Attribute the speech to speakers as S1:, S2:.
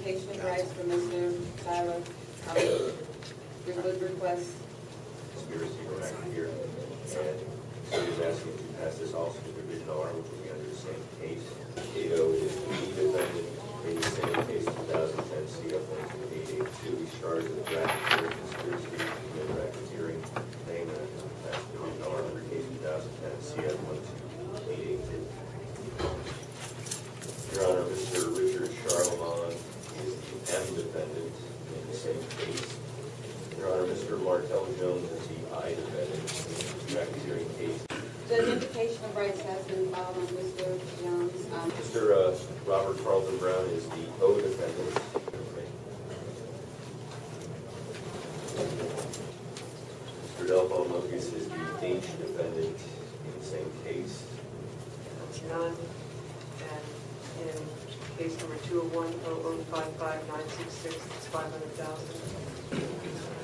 S1: Identification of rights for Mr. Tyler. Your good request.
S2: Conspiracy or racketeering. And so he's asking to pass this also to Division R, which will be under the same case. Cato is the lead defendant in the same case, 2010 CF 12882. He's charged with racketeering, conspiracy to commit racketeering, claim that is passed to Division R under case 2010 CF 12882. Your Honor, Mr. Richard Charlemont is the M defendant in the same case. Your Honor, Mr. Martel Jones is the I defendant in the racketeering case.
S1: The identification of rights has been filed on Mr. Jones.
S2: Mr. Robert Carlton Brown is the O defendant. Mr. Delphon Lucas is the H defendant in the same case.
S3: None. And in case number 201-0055966, it's $500,000.